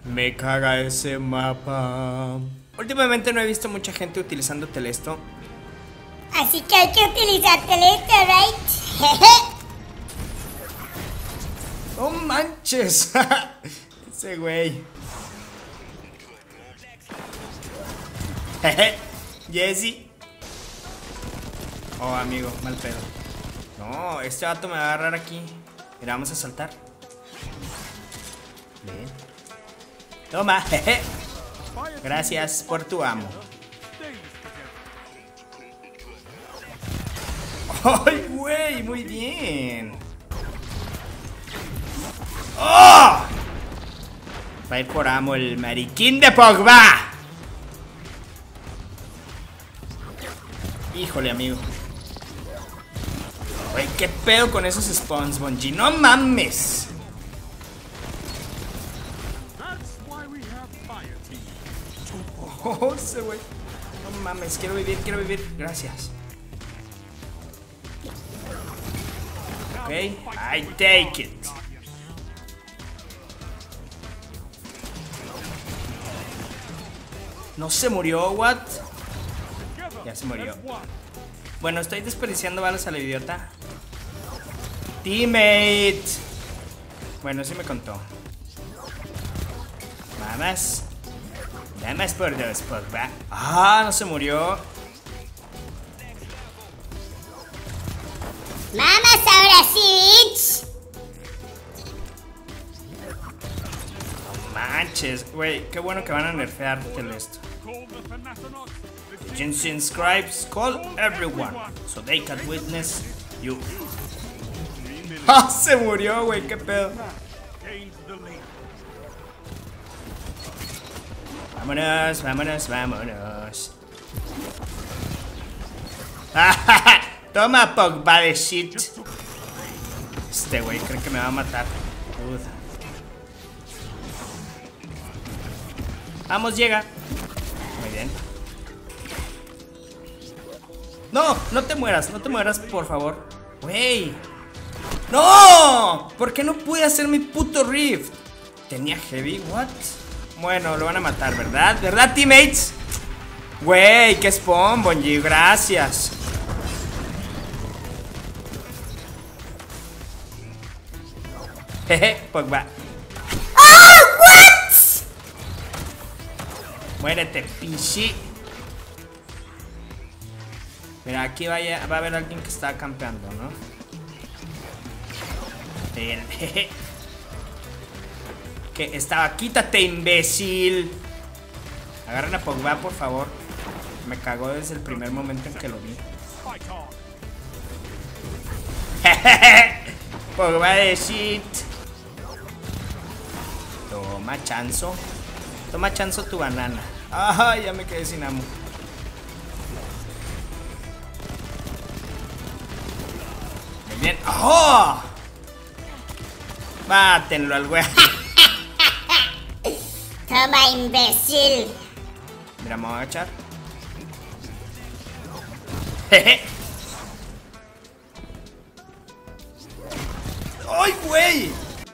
Me caga ese mapa. Últimamente no he visto mucha gente utilizando Telesto. Así que hay que utilizar Telesto, right? ¡No manches! Ese güey. Jesse. Oh, amigo, mal pedo. No, este vato me va a agarrar aquí. Mira, vamos a saltar. Bien. Toma, jeje. Gracias por tu amo. ¡Ay, güey! Muy bien. ¡Oh! Va a ir por amo el mariquín de Pogba. Híjole, amigo. Güey, ¿qué pedo con esos spawns, Bungie? ¡No mames! Oh, ese güey. No mames, quiero vivir, quiero vivir. Gracias. Ok, I take it. No se murió, what? Ya se murió. Bueno, estoy desperdiciando balas a la idiota. Teammate. Bueno, sí me contó. Vamos. Vamos por dos, Pogba. Ah, no se murió. ¡Vamos ahora sí, bitch! No manches, güey. Qué bueno que van a nerfear Telesto. Agency scribes call everyone so they can witness you. ¡Ah! Se murió, güey. Qué pedo. Vámonos, vámonos, vámonos. Toma, Pogba de shit. Este güey cree que me va a matar. Vamos, llega. Muy bien. No, no te mueras, por favor. Güey. ¡No! ¿Por qué no pude hacer mi puto rift? Tenía heavy, what? Bueno, lo van a matar, ¿verdad? ¿Verdad, teammates? Güey, qué spawn, Bungie, gracias. Jeje, Pogba. ¡Oh, what! Muérete, pinche. Mira, aquí va a haber alguien que está campeando, ¿no? Jeje. Que estaba, quítate, imbécil. Agarren a Pogba, por favor. Me cagó desde el primer momento en que lo vi. Pogba de shit. Toma, chanzo. Toma, chanzo, tu banana. Ay, ya me quedé sin amo. Muy bien. ¡Oh! Mátenlo al güey. Toma, imbécil. Mira, me voy a agachar. Jeje. ¡Ay, güey!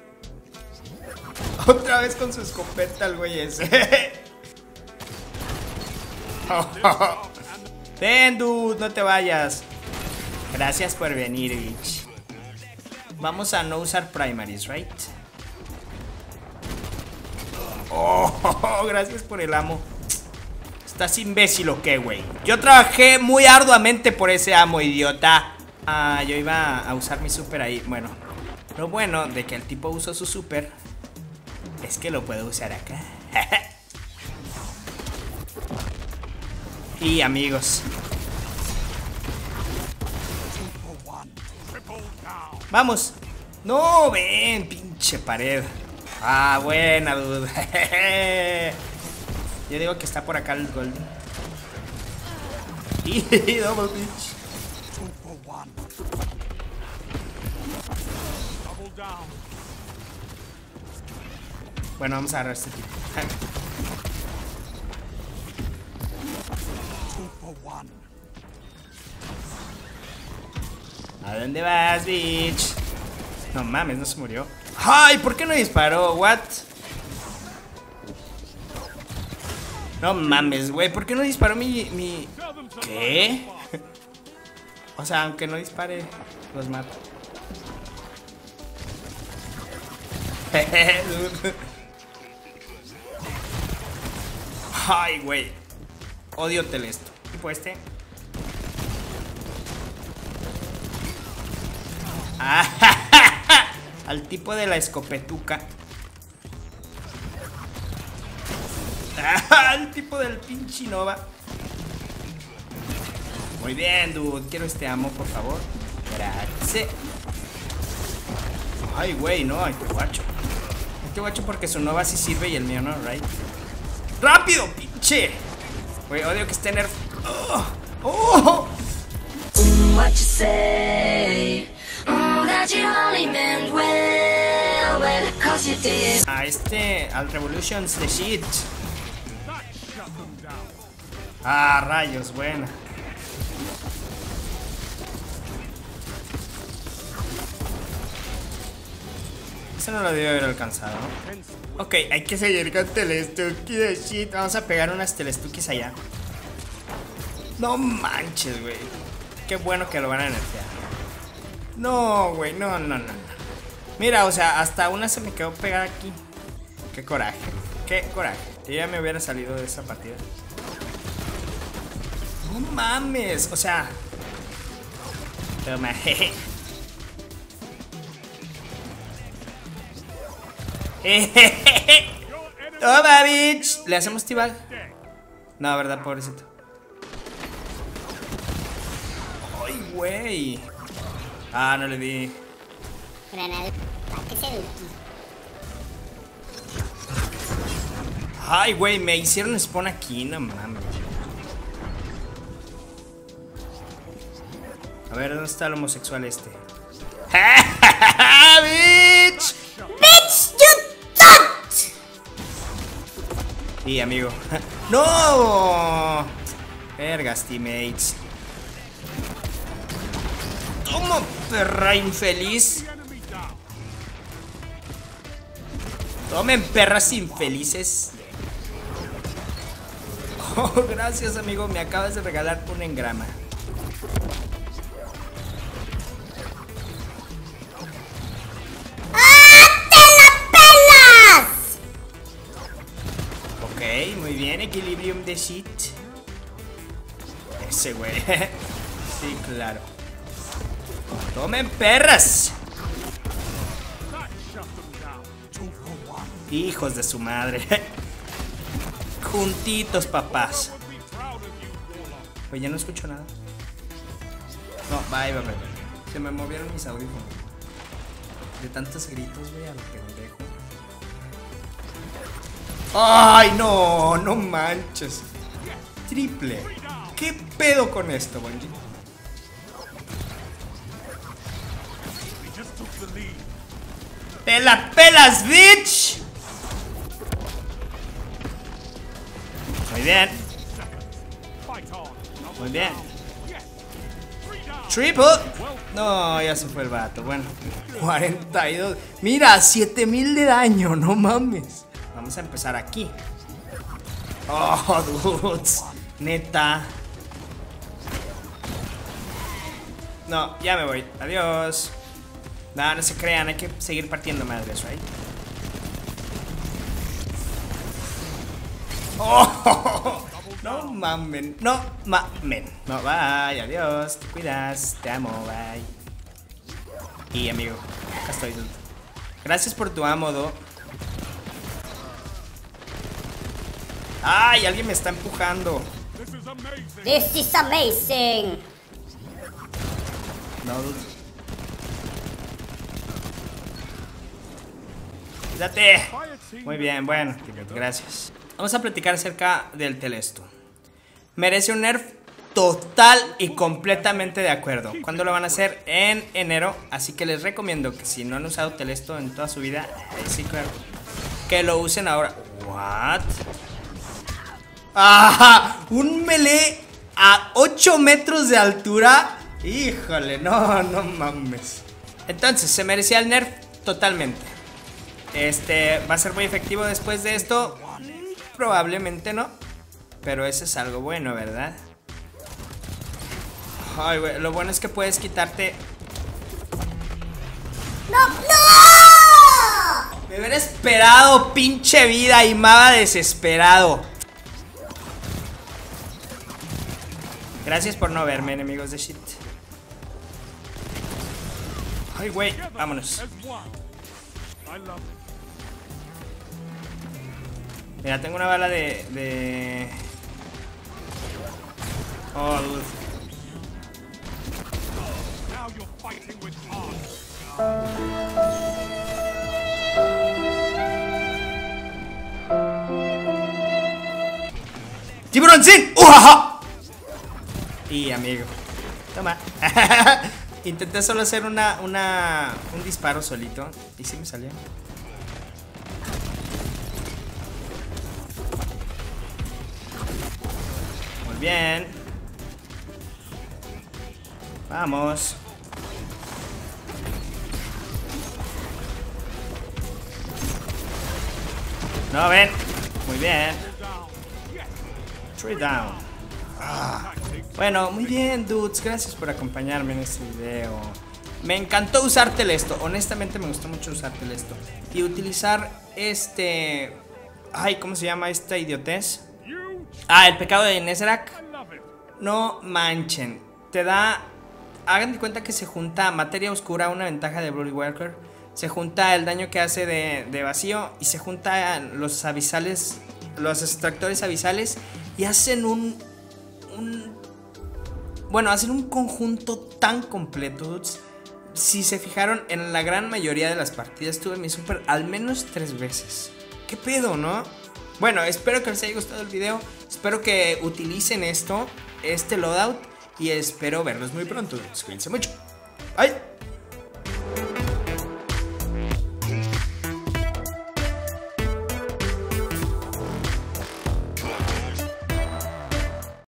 Otra vez con su escopeta el güey ese. Ven, dude, no te vayas. Gracias por venir, bitch. Vamos a no usar primaries, right? Oh, gracias por el amo. ¿Estás imbécil o qué, güey? Yo trabajé muy arduamente por ese amo, idiota. Ah, yo iba a usar mi super ahí. Bueno, lo bueno de que el tipo usó su super es que lo puedo usar acá. Y amigos, vamos. No, ven, pinche pared. Ah, buena, dude. Yo digo que está por acá el golden. Y double bitch. Bueno, vamos a agarrar a este tipo. ¿A dónde vas, bitch? No mames, no se murió. ¡Ay! ¿Por qué no disparó? ¿What? No mames, güey. ¿Por qué no disparó mi... ¿Qué? O sea, aunque no dispare, los mato. Ay, güey. Odio Telesto. Tipo este. Al tipo de la escopetuca. Al tipo del pinche Nova. Muy bien, dude. Quiero este ammo, por favor. Gracias. Ay, güey, no, ay, qué guacho. Qué guacho porque su Nova sí sirve y el mío no, right? ¡Rápido, pinche! Güey, odio que esté nerf. ¡Oh! ¡Oh! What you say? That you only meant well, 'cause you did. Al Revolutions de shit. Rayos, buena. Eso no lo debe haber alcanzado. Ok, hay que seguir con Telestuki de shit. Vamos a pegar unas Telestukis allá. No manches, güey. Qué bueno que lo van a nerfear. No, güey, no. Mira, o sea, hasta una se me quedó pegada aquí. Qué coraje, qué coraje. Yo ya me hubiera salido de esa partida. No mames, o sea. Toma, jeje. Toma, bitch. ¿Le hacemos T-Bag? No, verdad, pobrecito. Ay, güey. No le di. Granada. ¿Para qué se duki? Ay, güey, me hicieron spawn aquí, no mames. A ver, ¿dónde está el homosexual este? ¡Bitch! ¡Bitch, you thought! Sí, amigo. ¡No! Vergas, teammates. Toma, perra infeliz. Tomen, perras infelices. Oh, gracias, amigo. Me acabas de regalar un engrama. Ok, muy bien. Equilibrium de shit. Ese güey. Sí, claro. Tomen, perras. Hijos de su madre. Juntitos, papás. Pues ya no escucho nada. No, bye. Se me movieron mis audífonos. De tantos gritos, güey, a lo pendejo. ¡Ay, no! No manches. Triple. ¿Qué pedo con esto, Bungie? ¡Te la pelas, bitch! Muy bien. Muy bien. Triple. No, ya se fue el vato. Bueno, 42. Mira, 7000 de daño. No mames. Vamos a empezar aquí. Oh, dudes. Neta. No, ya me voy. Adiós. No, no se crean. Hay que seguir partiendo madres, right? Oh, no mamen. No mamen. No, bye. Adiós. Te cuidas. Te amo. Bye. Y amigo, acá estoy, dude. Gracias por tu amo, do. ¡Ay! Alguien me está empujando. This is amazing. No, dude. Quítate. Muy bien, bueno, gracias. Vamos a platicar acerca del Telesto. Merece un nerf total y completamente de acuerdo. ¿Cuándo lo van a hacer? En enero. Así que les recomiendo que si no han usado Telesto en toda su vida, sí, claro, que lo usen ahora. ¿What? ¡Ah! Un melee a 8 metros de altura. Híjole, no mames. Entonces, se merecía el nerf totalmente. ¿Va a ser muy efectivo después de esto? Probablemente no. Pero eso es algo bueno, ¿verdad? Ay, güey, lo bueno es que puedes quitarte... ¡No! ¡No! Me hubiera esperado, pinche vida, y Mava desesperado. Gracias por no verme, enemigos de shit. Ay, güey, vámonos. Mira, tengo una bala de... Oh, dude. ¡Tiburoncín! ¡Ujaja! Y amigo, toma. Intenté solo hacer un disparo solito y sí me salió. Muy bien. Vamos. No, ven. Muy bien. 3 down. Bueno, muy bien, dudes. Gracias por acompañarme en este video. Me encantó usar Telesto. Honestamente me gustó mucho usar Telesto. Y utilizar este... Ay, ¿cómo se llama esta idiotez? Ah, el pecado de Nezrak. No manchen. Te da... Hagan de cuenta que se junta materia oscura, una ventaja de Bloody Walker. Se junta el daño que hace de vacío. Y se juntan los abisales, los extractores abisales. Y hacen bueno, hacen un conjunto tan completo, dudes. Si se fijaron, en la gran mayoría de las partidas tuve mi super al menos 3 veces. ¿Qué pedo, no? Bueno, espero que les haya gustado el video. Espero que utilicen este loadout. Y espero verlos muy pronto. Cuídense mucho. Bye.